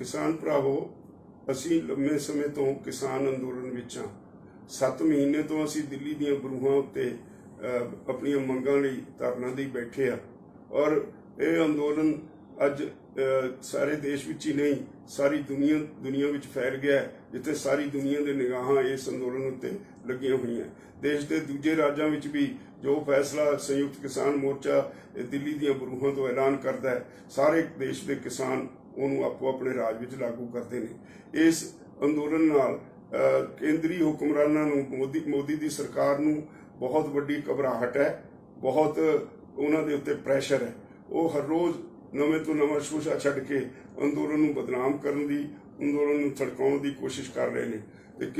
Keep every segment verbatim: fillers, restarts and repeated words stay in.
किसान भरावो, असी लंबे समय तो किसान अंदोलन विच हां। सत्त महीने तो असी दिल्ली दीआं बरूहां उत्ते अपनी मंगां लई धरना दे बैठे आ और यह अंदोलन अज सारे देश विच ही नहीं सारी दुनिया दुनिया विच फैल गया है, जिथे सारी दुनिया के निगाहां इस अंदोलन उत्ते लगियां हुई हैं। देश के दूजे राज्यों विच भी जो फैसला संयुक्त किसान मोर्चा दिल्ली दीआं बरूहां तो ऐलान करता है, सारे देश के किसान उन्होंने आपो अपने राज विच लागू करते हैं। इस अंदोलन नाल केंद्री हुक्मरानां नूं मोदी मोदी दी सरकार नूं बहुत वड्डी घबराहट है, बहुत उन्हां दे उत्ते प्रैशर है। वो हर रोज़ नवें तो नवां शोशा छड्ड के अंदोलन नूं बदनाम करन दी, अंदोलन नूं थड़काउण दी कोशिश कर रहे हैं।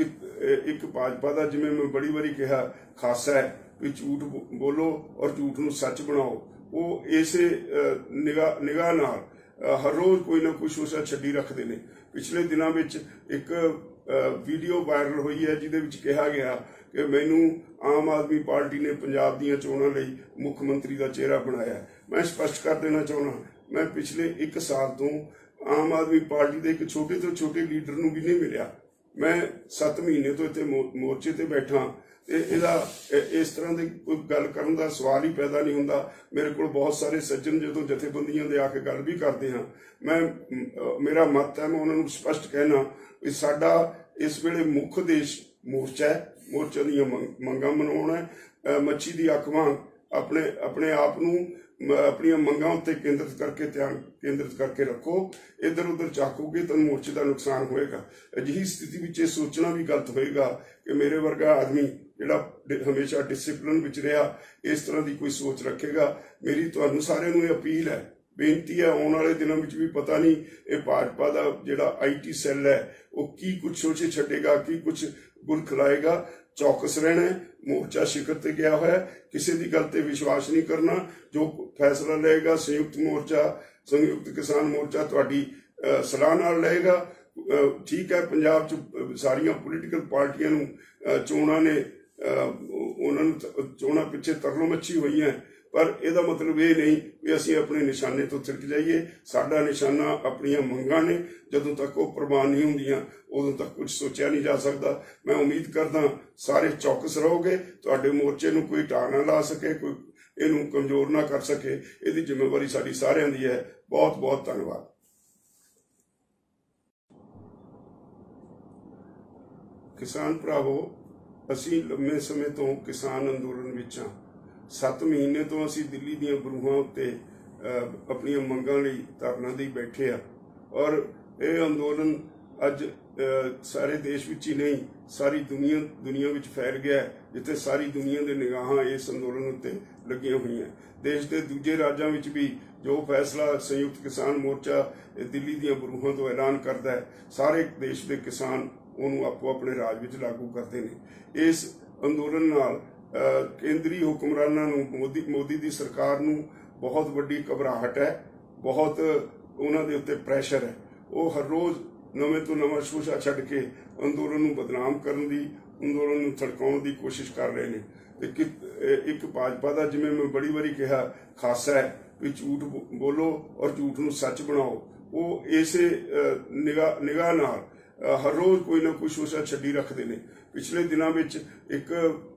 एक भाजपा का जिवें मैं बड़ी बारी कहा खासा है भी झूठ बोलो और झूठ नूं सच बनाओ, वो इसे निगाह निगाह नाल हर रोज़ कोई ना कोई शोशा छड्डी रखते हैं। पिछले दिनों में एक वीडियो वायरल हुई है जिहदे विच कहा गया कि मैनू आम आदमी पार्टी ने पंजाब दीआं चोणां लई मुख मंत्री का चेहरा बनाया। मैं स्पष्ट कर देना चाहना, मैं पिछले एक साल तो आम आदमी पार्टी के एक छोटे तो छोटे लीडर नूं भी नहीं मिलिया। मैं सत्त महीने तो इत्थे मोर्चे ते बैठा ते इहदा इस तरह की कोई गल करन दा सवाल ही पैदा नहीं हुंदा। मेरे को बहुत सारे सज्जन जो जथेबंदियां दे आके गल भी करते हैं। मैं मेरा मत है, मैं उन्होंने स्पष्ट कहना कि साडा इस वेले मुख देश मोर्चा है, मोर्चा दी मंगां मनाउण है। मच्छी दी अख वांग अपने अपने आप नूं अपनी मंगां उत्ते केंद्रित करके ध्यान केंद्रित करके रखो। इधर उधर झाकोगे तो मोर्चे का नुकसान होएगा। अजिही स्थिति विच सोचना भी गलत होएगा कि मेरे वर्गा आदमी जिहड़ा हमेशा डिसिपलिन विच रहा इस तरह की कोई सोच रखेगा। मेरी तुहानूं सारिआं नूं अपील है, बेनती है, आने वाले दिनों में भी पता नहीं ये भाजपा का जिहड़ा आई टी सैल है वो की कुछ सोचे छड्डेगा, की कुछ गुल खिलाएगा। चौकस रहना है, मोर्चा शिखर ते गया हुआ है, किसी की गल ते विश्वास नहीं करना। जो फैसला लेगा संयुक्त मोर्चा संयुक्त किसान मोर्चा तुहाडी सलाह नाल लेगा। ठीक है, पंजाब च सारिया पोलीटिकल पार्टियां नूं चोणां ने उन्होंने चोणां पिछे तरलो मच्छी हुई है, पर यदा मतलब ये नहीं भी असी अपने निशाने तो थिरक जाइए। साडा निशाना अपनियां मंगां ने, जदों तक वो प्रवान नहीं होंदियां उदों तक कुछ सोचा नहीं जा सकता। मैं उम्मीद करदा सारे चौकस रहोगे, तुहाडे मोर्चे नूं कोई ढाह ना ला सके, कोई इहनूं कमजोर ना कर सके। इहदी जिम्मेवारी साडी सारिआं दी है। बहुत बहुत धन्यवाद। किसान भरावो, असी लंबे समय तो किसान अंदोलन विच हां। सत्त महीने तो असी दिल्ली दीआं बरूहां उत्ते अपनी मंगां लई धरना दे बैठे आ और यह अंदोलन अज सारे देश विच ही नहीं सारी दुनिया दुनिया विच फैल गया है, जिथे सारी दुनिया के निगाहां इस अंदोलन उत्ते लगियां हुई हैं। देश के दूजे राज्यों विच भी जो फैसला संयुक्त किसान मोर्चा दिल्ली दीआं बरूहां तो ऐलान करता है, सारे देश के किसान उन्होंने आपो अपने राज विच लागू करते हैं। इस अंदोलन नाल केंद्री हुक्मरानां नूं मोदी मोदी दी सरकार नूं बहुत वड्डी घबराहट है, बहुत उन्हां दे उत्ते प्रैशर है। वो हर रोज़ नवें तो नवां शोशा छड्ड के अंदोलन नूं बदनाम करन दी, अंदोलन नूं थड़काउण दी कोशिश कर रहे हैं। एक भाजपा का जिवें मैं बड़ी बारी कहा खासा है भी झूठ बोलो और झूठ नूं सच बनाओ, वो इसे निगाह निगाह नाल हर रोज़ कोई ना कोई शोशा छड्डी रखते हैं। पिछले दिनों में एक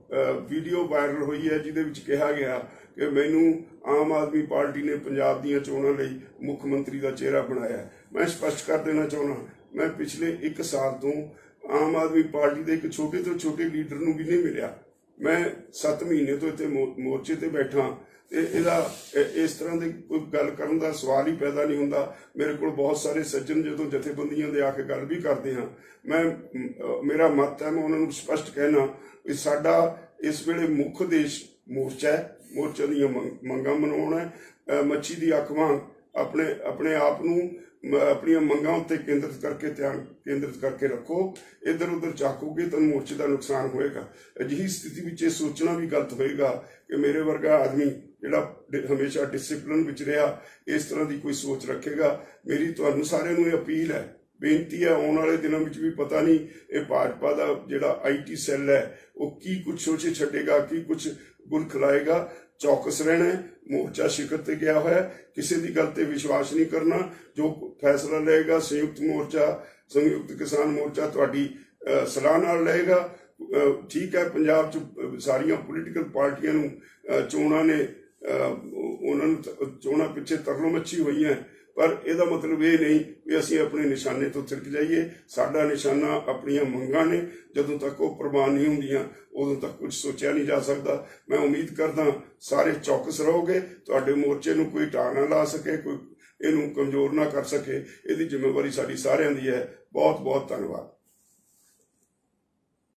वीडियो वायरल हुई है जिहदे विच कहा गया कि मैनू आम आदमी पार्टी ने पंजाब दीआं चोणां लई मुख मंत्री का चेहरा बनाया। मैं स्पष्ट कर देना चाहना, मैं पिछले एक साल तो आम आदमी पार्टी के एक छोटे तो छोटे लीडर नूं भी नहीं मिलिया। मैं सत्त महीने तो इत्थे मोर्चे ते बैठा ते इहदा इस तरह की कोई गल करन दा सवाल ही पैदा नहीं हुंदा। मेरे को बहुत सारे सज्जन जो जथेबंदियां दे आके गल भी करते हैं। मैं मेरा मत है, मैं उन्होंने स्पष्ट कहना कि साडा इस वेले मुख देश मोर्चा है, मोर्चा दी मंगां मनाउण है। मच्छी दी अख वांग अपने अपने आप नूं अपनी मंगां उत्ते केंद्रित करके ध्यान केंद्रित करके रखो। इधर उधर झाकोगे तो मोर्चे का नुकसान होएगा। अजिही स्थिति विच सोचना भी गलत होएगा कि मेरे वर्गा आदमी जिहड़ा हमेशा डिसिपलिन विच रहा इस तरह की कोई सोच रखेगा। मेरी तुहानूं सारिआं नूं अपील है, बेनती है, आने वाले दिनों में भी पता नहीं ये भाजपा का जिहड़ा आई टी सैल है वो की कुछ सोचे छड्डेगा, की कुछ गुल खिलाएगा। चौकस रहना है। मोर्चा शिखर ते गया हुआ है, किसी की गल ते विश्वास नहीं करना। जो फैसला लेगा संयुक्त मोर्चा, संयुक्त किसान मोर्चा तुहाडी सलाह नाल लेगा। ठीक है, पंजाब च सारिया पोलीटिकल पार्टियां नूं चोणां ने उन्होंने चोणां पिछे तरलो मच्छी हुई है, पर यदा मतलब ये नहीं भी असीं अपने निशाने तो थिरक जाइए। साडा निशाना अपनियां मंगां ने, जदों तक वो प्रवान नहीं होंदियां उदों तक कुछ सोचा नहीं जा सकता। मैं उम्मीद करदा सारे चौकस रहोगे, तुहाडे मोर्चे नूं कोई ढाह ना ला सके, कोई इहनूं कमजोर ना कर सके। इहदी जिम्मेवारी साडी सारियां दी है। बहुत बहुत धन्यवाद।